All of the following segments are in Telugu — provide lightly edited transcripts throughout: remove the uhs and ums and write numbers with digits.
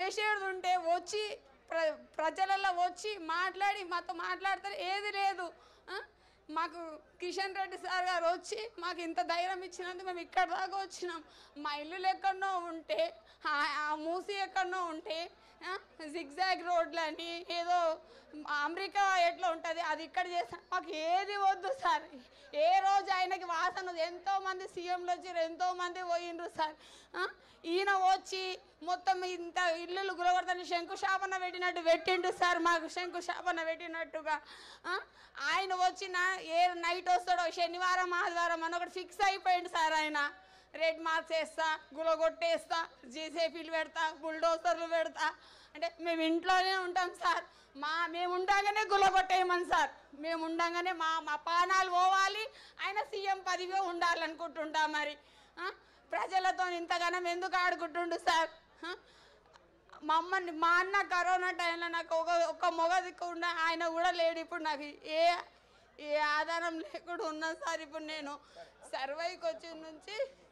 చేసేది ఉంటే వచ్చి ప్రజలలో వచ్చి మాట్లాడి మాతో మాట్లాడతారు, ఏది లేదు. మాకు కిషన్ రెడ్డి సార్ గారు వచ్చి మాకు ఇంత ధైర్యం ఇచ్చినందుకు మేము ఇక్కడ దాకా వచ్చినాం. మా ఇల్లులు ఎక్కడనో ఉంటే, ఆ మూసి ఎక్కడనో ఉంటే, జిగ్జాగ్ రోడ్లని ఏదో అమెరికా ఎట్లా ఉంటుంది అది ఇక్కడ చేస్తాం. మాకు ఏది వద్దు సార్. ఏ రోజు ఆయనకి వాసన, ఎంతోమంది సీఎంలు వచ్చారు, ఎంతోమంది పోయిండ్రు సార్. ఈయన వచ్చి మొత్తం ఇంత ఇల్లులు గురగొడతాను శంకుస్థాపన పెట్టినట్టు పెట్టిండు సార్. మాకు శంకుస్థాపన పెట్టినట్టుగా ఆయన వచ్చిన ఏ నైట్ వస్తాడో శనివారం ఆదివారం అని ఒకటి ఫిక్స్ అయిపోయింది సార్. ఆయన రెడ్ మార్క్స్ వేస్తా, గులగొట్టేస్తా, జేసీపీలు పెడతా, బుల్డోజర్లు పెడతా అంటే మేము ఇంట్లోనే ఉంటాం సార్. మేము ఉండగానే గులగొట్టేయమని సార్. మేము ఉండగానే మా పానాలు పోవాలి, ఆయన సీఎం పదవి ఉండాలనుకుంటుంటా. మరి ప్రజలతో ఇంతగానం ఎందుకు ఆడుకుంటుండు సార్? మా అన్న కరోనా టైంలో నాకు ఒక మొగ దిక్కుండా ఆయన కూడా లేడు. ఇప్పుడు నాకు ఏ ఆధారం లేకుండా ఉన్నా సార్. ఇప్పుడు నేను సర్వైకి వచ్చిన నుంచి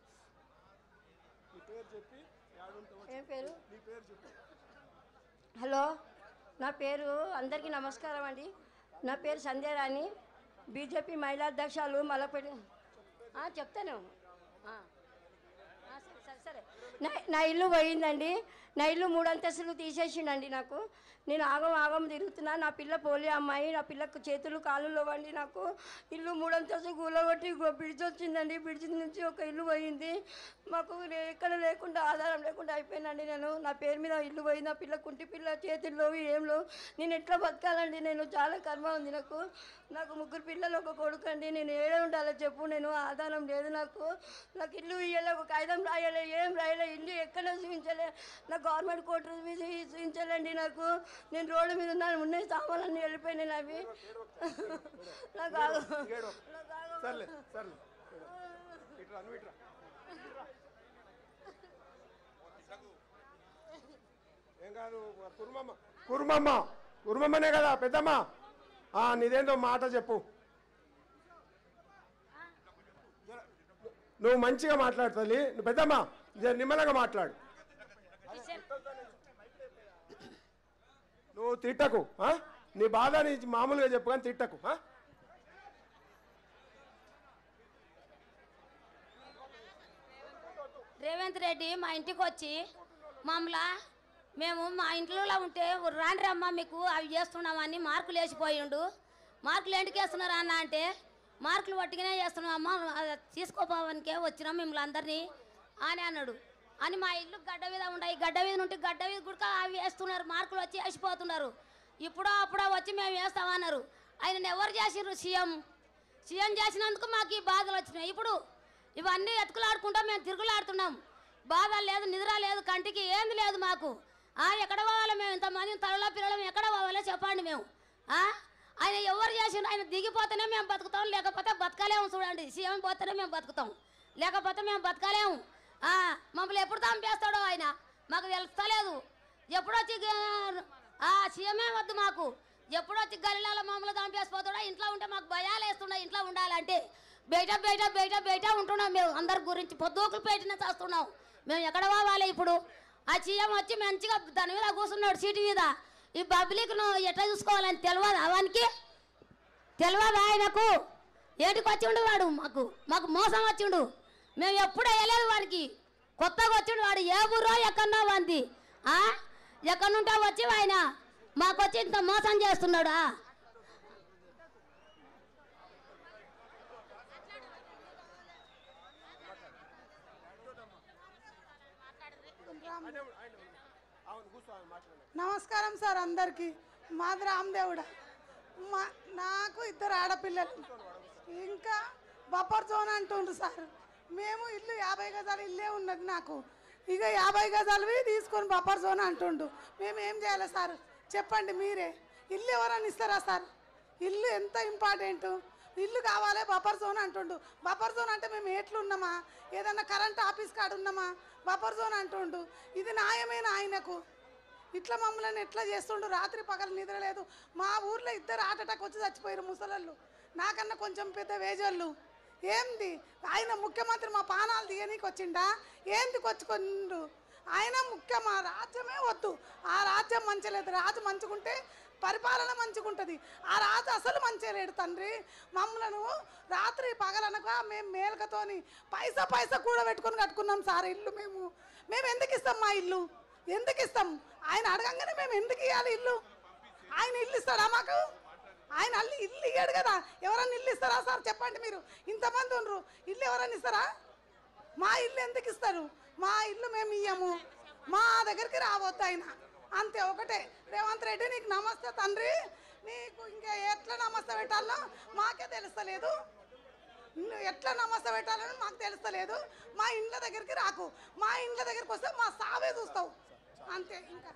హలో, నా పేరు అందరికీ నమస్కారం అండి. నా పేరు సంధ్యారాణి, బీజేపీ మహిళా అధ్యక్షులు మలపేట. చెప్తాను. సరే నా ఇల్లు పోయిందండి. నా ఇల్లు 3 అంతస్తులు తీసేసిండండి. నేను ఆగం తిరుగుతున్నా. నా పిల్ల పోలియో అమ్మాయి, నా పిల్లకు చేతులు కాళ్ళు వండి నాకు ఇల్లు 3 అంతస్తులు కూలగొట్టి బ్రిడ్జ్ వచ్చిందండి. బ్రిడ్జ్ నుంచి ఒక ఇల్లు పోయింది. మాకు ఎక్కడ లేకుండా ఆధారం లేకుండా అయిపోయిందండి. నా పేరు మీద ఇల్లు పోయింది. నా పిల్ల కుంటి పిల్ల చేతుల్లో ఏంలో నేను ఎట్లా బతకాలండి? నేను చాలా కర్మ ఉంది. నాకు 3 పిల్లలు, ఒక కొడుకు అండి. నేను ఏడే ఉండాలో చెప్పు? నేను ఆధారం లేదు. నాకు ఇల్లు ఇయ్యలే, ఒక కాగితం రాయలే, ఏం రాయలే. ఇల్లు ఎక్కడ చూపించలే. నాకు గవర్నమెంట్ కోర్టు మీద చూపించాలండి. నేను రోడ్డు మీద ఉన్నాయి సామాన్లన్నీ వెళ్ళిపోయినాయి అవి. ఏం కాదు, కుర్మమ్మనే కదా పెద్దమ్మ. నీదేందో మాట చెప్పు. నువ్వు మంచిగా మాట్లాడుతుంది. పెద్దమ్మ నిమ్మలంగా మాట్లాడు. నువ్వు తిట్టకు. నీ బాధ నీ మామూలుగా చెప్పు కానీ తిట్టకు. రేవంత్ రెడ్డి మా ఇంటికి వచ్చి మేము మా ఇంట్లో ఉంటే రాండి రమ్మ మీకు అవి చేస్తున్నామని మార్కులు వేసిపోయిండు. మార్కులు ఎందుకు వేస్తున్నారు అన్న అంటే, మార్కులు పట్టుకునే చేస్తున్నామమ్మ, తీసుకోపోవడానికే వచ్చినాం మిమ్మల్ని అందరినీ అని అన్నాడు. అని మా ఇల్లు గడ్డ మీద ఉన్నాయి. గడ్డ మీద నుండి గడ్డ మీద కూడా అవి వేస్తున్నారు. మార్కులు వచ్చి వేసిపోతున్నారు. అప్పుడో వచ్చి మేము వేస్తామన్నారు. ఆయన ఎవరు చేసిర్రు? సీఎం చేసినందుకు మాకు ఈ బాధలు వచ్చినాయి. ఇప్పుడు ఇవన్నీ ఎత్తుకులాడుకుంటా మేము తిరుగులాడుతున్నాం. బాధ లేదు, నిద్ర లేదు, కంటికి ఏంది లేదు మాకు. ఎక్కడ పోవాలో మేము ఇంతమంది తలలో పిల్లలు ఎక్కడ పోవాలో చెప్పండి. మేము ఆయన ఎవరు చేసిండు? ఆయన దిగిపోతేనే మేము బతుకుతాం, లేకపోతే బతకలేము. చూడండి, సీఎం పోతేనే మేము బతుకుతాం, లేకపోతే మేము బతకలేము. మమ్మల్ని ఎప్పుడు చంపేస్తాడో ఆయన మాకు తెలుస్తలేదు. ఎప్పుడొచ్చి సీఎమే వద్దు మాకు. ఎప్పుడొచ్చి గల్లీలలో మమ్మల్ని చంపేసిపోతాడో. ఇంట్లో ఉంటే మాకు భయాలు వేస్తున్నాయి. ఇంట్లో ఉండాలంటే బయట ఉంటున్నాం. మేము అందరి గురించి పొద్దుకులు పెట్టిన చేస్తున్నాం. మేము ఎక్కడ పోవాలి ఇప్పుడు? ఆ సీఎం వచ్చి మంచిగా దాని మీద కూర్చున్నాడు, సీటు మీద. ఈ పబ్లిక్ను ఎట్లా చూసుకోవాలని తెలియదు. అవనికి తెలియదు ఆయనకు. ఏటికి వచ్చిండు వాడు? మాకు మోసం వచ్చిండు. మేము ఎప్పుడు వేయలేదు వాడికి. కొత్తగా వచ్చిండు వాడు. ఏ ఊరో ఎక్కడో వంది ఎక్కడుంటా వచ్చి ఆయన మాకు వచ్చి ఇంత మోసం చేస్తున్నాడా? నమస్కారం సార్ అందరికీ. మాది రామదేవుడ. నాకు 2 ఆడపిల్లలు, ఇంకా బఫర్ జోన్ అంటుండ్రు సార్. మేము ఇల్లు 50 గజాలు ఇల్లే ఉన్నది నాకు. ఇక 50 గజాలవి తీసుకొని బఫర్ జోన్ అంటుండు. మేము ఏం చేయాలి సార్ చెప్పండి మీరే. ఇల్లు ఎవరైనా ఇస్తారా సార్? ఇల్లు ఎంత ఇంపార్టెంట్. ఇల్లు కావాలి, బఫర్ జోన్ అంటుండు. బఫర్ జోన్ అంటే మేము ఎట్లున్నామా? ఏదన్నా కరెంట్ ఆఫీస్ కాడ ఉన్నామా? బఫర్ జోన్ అంటుండు. ఇది న్యాయమేనా ఆయనకు? ఇట్లా మమ్మల్ని ఎట్లా చేస్తుండు? రాత్రి పగలు నిద్ర లేదు. మా ఊర్లో 2 హార్ట్ అటాక్ వచ్చి చచ్చిపోయారు ముసలళ్ళు, నాకన్నా కొంచెం పెద్ద వేజోళ్ళు. ఏంది ఆయన ముఖ్యమంత్రి మా పానాలు తీయనీకి వచ్చిండా? ఏంది కొచ్చుకుండు? ఆయన ముఖ్యం. ఆ రాజ్యమే వద్దు. ఆ రాజ్యం మంచిలేదు. రాజు మంచుకుంటే పరిపాలన మంచుకుంటుంది. ఆ రాజు అసలు మంచిగా లేడు తండ్రి. మమ్మలను రాత్రి పగలనగా మేము మేలుకతోని పైసా కూడా పెట్టుకొని కట్టుకున్నాం సార్ ఇల్లు. మేము ఎందుకు ఇస్తాం? మా ఇల్లు ఎందుకు ఇస్తాం? ఆయన అడగంగానే మేము ఎందుకు ఇవ్వాలి ఇల్లు? ఆయన ఇల్లు ఇస్తాడా మాకు? ఆయన ఇల్లు ఇయ్యాడు కదా. ఎవరన్నా ఇల్లు ఇస్తారా సార్ చెప్పండి? మీరు ఇంతమంది ఉండరు, ఇల్లు ఎవరన్నా ఇస్తారా? మా ఇల్లు ఎందుకు ఇస్తారు? మా ఇల్లు మేము ఇయ్యము. మా దగ్గరికి రావద్దు ఆయన. అంతే ఒకటే. రేవంత్ రెడ్డి నీకు నమస్తే తండ్రి. నీకు ఇంకా ఎట్లా నమస్తే పెట్టాలో మాకే తెలుస్తలేదు. ఎట్లా నమస్తే పెట్టాలని మాకు తెలుస్తలేదు. మా ఇండ్ల దగ్గరికి రాకు. మా ఇండ్ల దగ్గరికి వస్తే మా సావే చూస్తావు అంతే. ఇంకా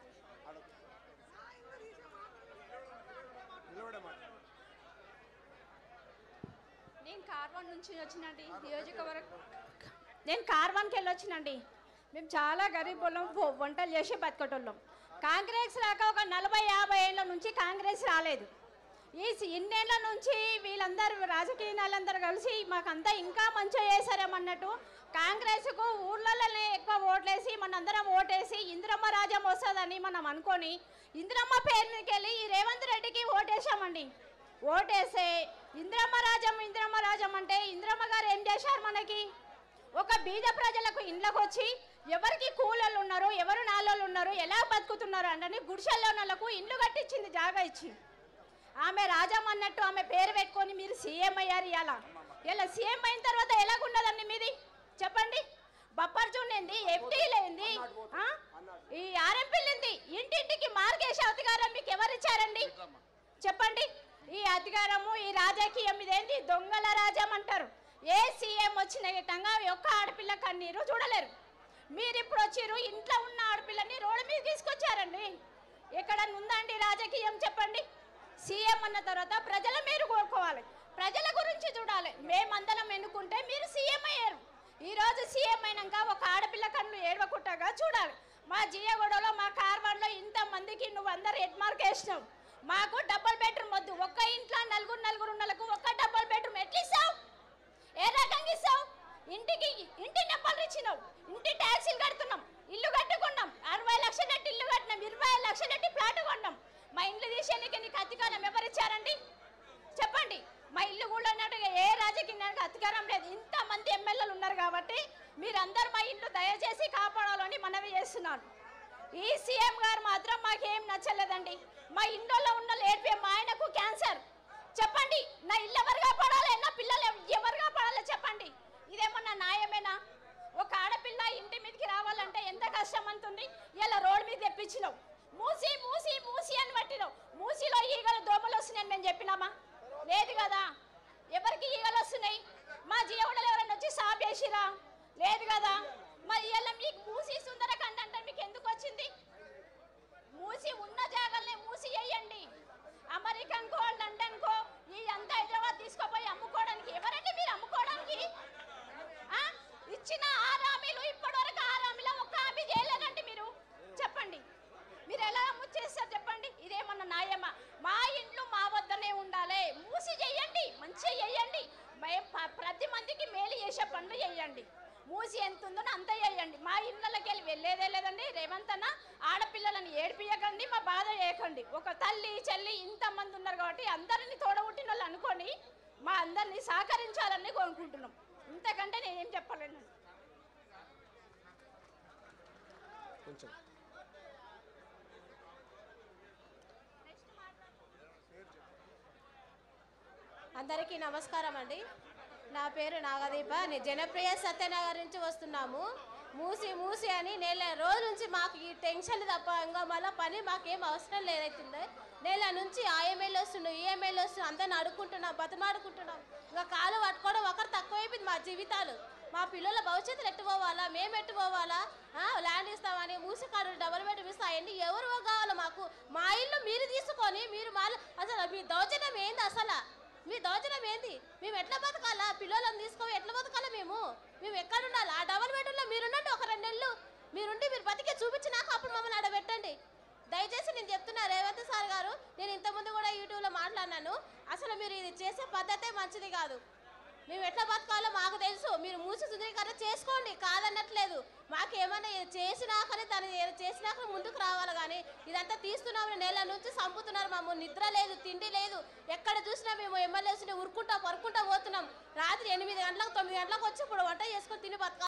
నేను కార్వాన్ నుంచి వచ్చినండి. నియోజకవర్గం నేను కార్వాన్కి వెళ్ళి వచ్చినండి. మేము చాలా గరీబ్ వాళ్ళం, వంటలు చేసి బతకటోళ్ళం. కాంగ్రెస్ రాక ఒక 40-50 ఏళ్ళ నుంచి కాంగ్రెస్ రాలేదు. ఇన్నేళ్ళ నుంచి వీళ్ళందరూ రాజకీయ వాళ్ళందరూ కలిసి మాకంతా ఇంకా మంచిగా చేశారేమన్నట్టు కాంగ్రెస్కు ఊర్లలోనే ఎక్కువ ఓట్లేసి మనందరం ఓటేసి ఇందిరమ్మ రాజ్యం వస్తుందని మనం అనుకొని ఇందిరమ్మ పేరు మీదకి వెళ్ళి ఈ రేవంత్ రెడ్డికి ఓటేసామండి. ఓటేసే ఇందిరమ్మ రాజ్యం అంటే ఇందిరమ్మ గారు ఏం చేశారు? మనకి ఒక బీద ప్రజలకు ఇండ్లకు వచ్చి ఎవరికి కూలీలు ఉన్నారు, ఎవరు నాలోళ్ళు ఉన్నారు, ఎలా బతుకుతున్నారు అంటే గుడిసెల్లో వాళ్ళకు ఇండ్లు కట్టించింది, జాగా ఇచ్చింది. ఆమె రాజం అన్నట్టు ఆమె పేరు పెట్టుకొని మీరు సీఎం అయ్యారు. ఇలా సీఎం అయిన తర్వాత ఎలాగున్నదండి మీది చెప్పండి? బప్పర్జునేంది, ఎఫ్టీ లేంది, ఈ ఆర్ఎంపీలేంది, ఇంటింటికి మార్గేసే అధికారం మీకు ఎవరు ఇచ్చారండి చెప్పండి? ఈ అధికారము ఈ రాజకీయం ఇదేంది? దొంగల రాజ్యం అంటారు. ఏ సీఎం వచ్చిన విధంగా ఒక్క ఆడపిల్ల కన్నీరు చూడలేరు. మీరు ఇప్పుడు వచ్చిర్రు, ఇంట్లో ఉన్న ఆడపిల్లని రోడ్డు మీద తీసుకొచ్చారండి. ఎక్కడ ఉందండి రాజకీయం చెప్పండి? సీఎం అన్న తర్వాత ప్రజల మీరు కోరుకోవాలి, ప్రజల గురించి చూడాలి. మేమందరం ఎన్నుకుంటే మీరు సీఎం అయ్యారు. ఈరోజు సీఎం అయినాక ఒక ఆడపిల్ల కన్ను ఏడవకుట్టగా చూడాలి. మా జియగూడలో మా కార్వాన్లో ఇంతమందికి నువ్వు అందరు హెడ్ మార్క్ వేసినావు. మాకు డబుల్ బెడ్రూమ్ వద్దు. ఒక్క ఇంట్లో నలుగురు ఉన్నలకు ఒక్క డబుల్ బెడ్రూమ్ ఎట్లా ఇస్తావు? ఏ రకంగా ఇస్తావు? ఇంటి నెంబర్లు ఇచ్చినావు, ఇంటి ట్యాక్సీలు కడుతున్నాం, ఇల్లు కట్టుకున్నాం, 60 లక్షలు పెట్టి ఇల్లు కట్టినాం, 25 లక్షలు పెట్టి ప్లాట్ కొన్నాం. మా ఇండ్లు తీసేందుకు నీకు అధికారం ఎవరు ఇచ్చారండి చెప్పండి? మా ఇల్లు కూడా ఉన్నట్టుగా ఏ రాజకీయానికి అధికారం లేదు. ఇంతమంది ఎమ్మెల్యేలు ఉన్నారు కాబట్టి మీరందరూ మా ఇల్లు దయచేసి కాపాడాలని మనవి చేస్తున్నాను. ఈ సీఎం గారు మాత్రం మాకేం నచ్చలేదండి. మా ఇంట్లో ఉన్న ఏడ్పే మా ఆయనకు క్యాన్సర్. చెప్పండి, నా ఇల్లు ఎవరు కాపాడాలి? నా పిల్లలు ఎవరు కాపాడాలి చెప్పండి? ఇదేమన్నా న్యాయమేనా? ఒక ఆడపిల్ల ఇంటి మీదకి రావాలంటే ఎంత కష్టం అంటుంది. ఇలా రోడ్డు మీద తెప్పించినావు, మూసి మూసి మూసి అని పట్టినావు. మూసిలో ఈగలు దోమలు వస్తున్నాయని మేము చెప్పినామా? లేదు కదా. ఎవరికి ఈగలు వస్తున్నాయి? మా జీవడలు ఎవరైనా వచ్చి సాప్ చేసిరా? లేదు కదా. మరి ఇలా మీకు మూసి సుందరకాండ అంటే మీకు ఎందుకు వచ్చింది? మూసి ఉన్న జాగాలనే మూసి వేయండి. అమెరికన్కో లండన్కో ఈ అంతా హైదరాబాద్ తీసుకుపోయి అమ్ముకోవడానికి ఎవరండి మీరు? అమ్ముకోవడానికి ఇచ్చిన 6 హామీలు ఇప్పటివరకు 6 హామీలో ఒక్క హామీ చేయలేదండి మీరు చెప్పండి. మీరు ఎలా ముచ్చేస్తారు చెప్పండి? ఇదేమన్నా న్యాయమా? మా ఇంట్లో మా వద్దనే ఉండాలి. మూసి చెయ్యండి, మంచిగా చెయ్యండి, ప్రతి మందికి మేలు చేసే పనులు చేయండి. మూసి ఎంత ఉందో అంత చేయండి. మా ఇళ్ళకి వెళ్ళి వెళ్ళేదే లేదండి. రేవంత్ అన్న ఆడపిల్లలని ఏడిపియకండి, మా బాధ చేయకండి. ఒక తల్లి చెల్లి ఇంతమంది ఉన్నారు కాబట్టి అందరినీ తోడబుట్టిన వాళ్ళు అనుకొని మా అందరినీ సహకరించాలని కోరుకుంటున్నాం. ఇంతకంటే నేనేం చెప్పలేను. అందరికీ నమస్కారం అండి. నా పేరు నాగదీప. జనప్రియ సత్యనగర్ నుంచి వస్తున్నాము. మూసి అని నెల రోజు నుంచి మాకు ఈ టెన్షన్ తప్ప ఇంకా మళ్ళీ పని మాకేం అవసరం లేదైతుంది. నెల నుంచి ఆ ఎమ్మెల్యే వస్తున్నాం, ఈ ఎమ్మెల్యే వస్తున్నాం, అందరిని అడుక్కుంటున్నాం, బతమాడుకుంటున్నాం. ఇంకా కాలు పట్టుకోవడం ఒకరు తక్కువైపోయింది. మా జీవితాలు, మా పిల్లల భవిష్యత్తులు ఎట్టుకోవాలా, మేము ఎట్టుకోవాలా? ల్యాండ్ ఇస్తామని మూసి కాడు డబుల్ బెడ్రూమ్ ఇస్తాయండి. ఎవరు కావాలో మాకు? మా ఇల్లు మీరు తీసుకొని మీరు అసలు మీ దౌర్జన్యం ఏంది? అసలు మీ దౌర్జన్యం ఏంది? మేము ఎట్లా బతకాలా? పిల్లలను తీసుకొని ఎట్లా బతకాలా? మేము ఎక్కడ ఉండాలి? ఆ డబుల్ బెడ్రూమ్లో మీరున్నట్టు ఒక 2 నెలలు మీరుండి మీరు బతికే చూపించినాక అప్పుడు మమ్మల్ని ఆడబెట్టండి. దయచేసి నేను చెప్తున్నా రేవంత్ సార్ గారు, నేను ఇంతకుముందు కూడా యూట్యూబ్లో మాట్లాడినాను. అసలు మీరు ఇది చేసే పద్ధతే మంచిది కాదు. మేము ఎట్లా బతకాలో మాకు తెలుసు. మీరు మూసి సుందరీకరణ చేసుకోండి, కాదన్నట్లేదు. మాకేమన్నా చేసినాకనే తను చేసినాక ముందుకు రావాలి కానీ ఇదంతా తీస్తున్నాము. నెల నుంచి చంపుతున్నారు మమ్మల్ని. నిద్ర లేదు, తిండి లేదు. ఎక్కడ చూసినా మేము ఎమ్మెల్యేస్ ఉరుకుంటా పరుకుంటా పోతున్నాం. రాత్రి 8 గంటలకు 9 గంటలకు వచ్చి ఇప్పుడు వంట చేసుకొని తిని బతకాలి.